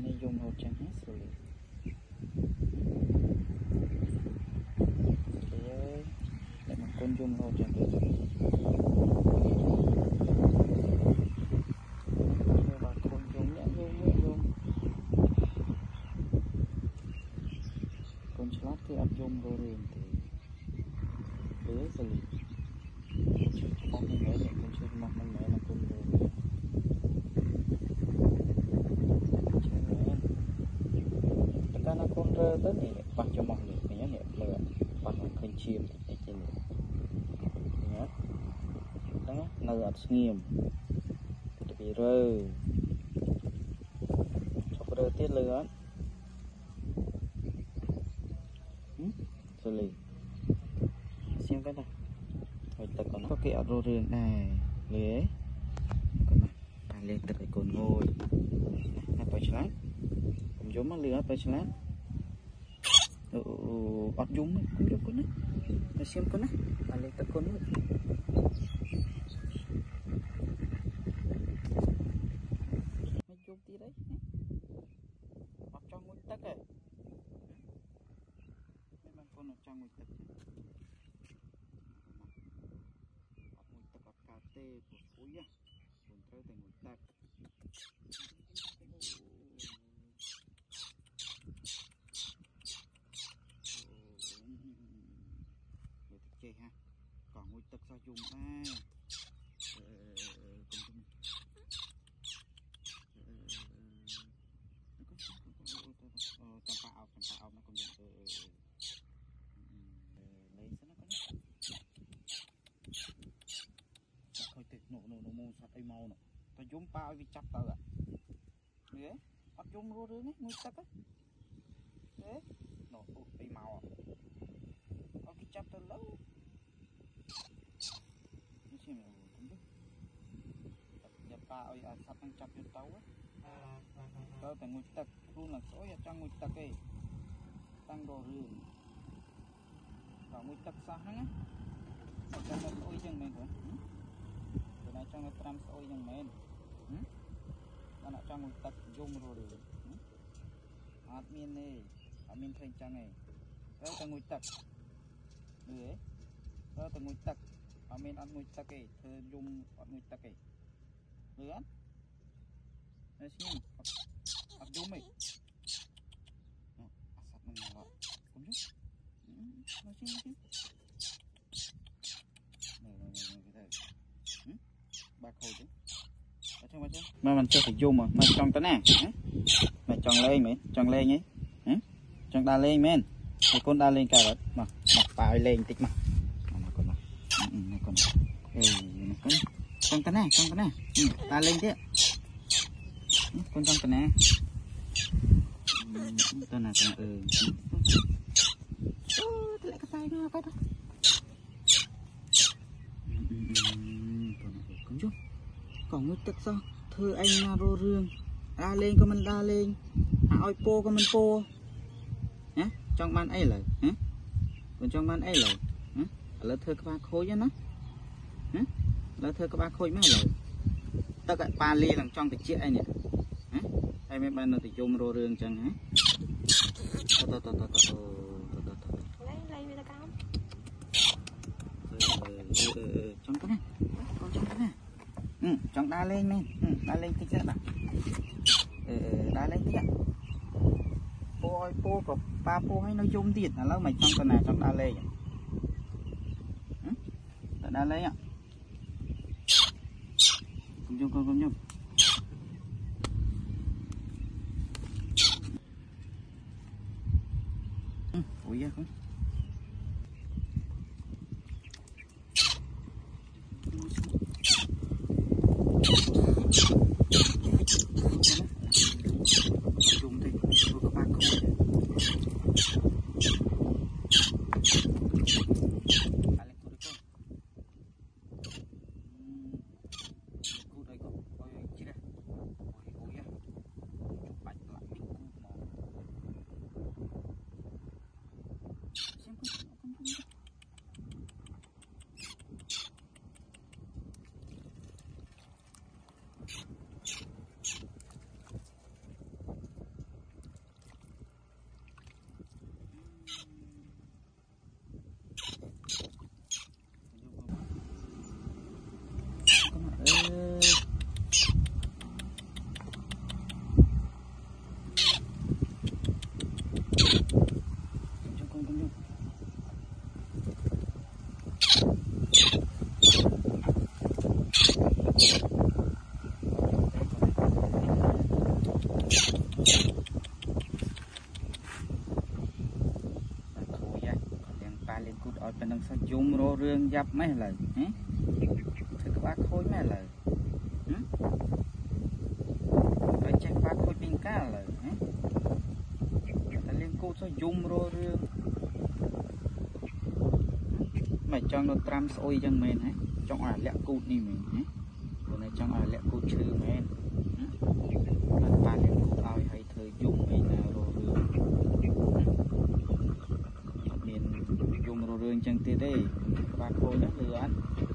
này dùng hột chẳng hết rồi để mà con dùng hột chẳng được và con dùng nhãn dùng con slot thì áp dụng đồ riêng thì bữa xử lý con mình nhớ để con chưa mặc mình nhớ là con đồ karena con rơ tới này bắt cho mọi người nhớ lửa bắt nó khơi chìm để chơi lửa nhớ đó lửa nghiêm bị rơ cho rơ tiết lửa xử lý xem cái này rồi ta còn có kẹo rô riêng này lưới còn này lên từ cái cồn ngồi apa chlan cũng giống mà lưới apa chlan ọt giống cũng giống con đấy xem con đấy lên từ cồn ngồi mấy chục tí đấy ọt trong nguyên tắc này mấy bạn con ở trong nguyên tắc cà tê của phối á còn theo thành một tạc để chơi ha còn ngồi tắc sao dùng chạm bạo nó còn được lấy sao nó có thôi tịch nổ mông sạt ai mau nè tao giống bao vì chặt tao ạ đấy bắt giống rô rưỡi ngồi tắc á đấy nổ ai mau à có cái chặt tao lâu như thế nào cũng biết nhập bao ai sạt đang chặt vô tao á tao phải ngồi tắc luôn là số ở trong ngồi tắc ấy tăng đồ rưỡi còn ngồi tắc sao hả ở trong nó ôi chân mình rồi này trong nó tram ôi chân mình nó ở trong ngồi tắc zoom rồi admin này admin thành trang này đó là ngồi tắc đấy đó là ngồi tắc admin ăn ngồi tắc ấy thơ zoom ăn ngồi tắc ấy được không đấy xem ăn zoom ấy asap mình lại cũng giúp nó xem ba khôi chứ mà mình chưa phải zoom mà trong tới nè mày tròn lên nhé tròn đa lên men mày con đa lên cả rồi mà phải lên tích mà con tròn tới nè đa lên chứ con tròn tới nè tôi là lại cái tay nó cái đó cũng chút còn người tức sao thưa anh là rô rương đa lên có mình đa lên oi po có mình po nhá trong ban ấy là còn trong ban ấy là là thưa các ba khối nhá nó là thưa các ba khối mấy lời tất cả ba ly làm trong cái chiếc anh nè hay mấy bạn nó thì chung rô rương chẳng hả trong cái này con trong cái này trong đa lên men đa lên tích nữa đa lên tích po có ba po hay nó chung tiền là lâu mày trong cái này trong đa lên đa lên ạ cùng chung ủi ra không thôi vậy đèn pa lên cút ở bên đằng sau zoom rô rương dập mấy lời hả thử các bác khôi mấy lời rồi check bác khôi pin cá lời hả ta lên cút sau zoom rô rương mày cho nó tram sôi chân mình hả trong à lẹ cút đi mình hả bữa nay trong à lẹ cút chữ mình pa lên cút ao hay thời zoom mình rô rương miền dùng rô rương chân tê đây bác khôi nó lừa ăn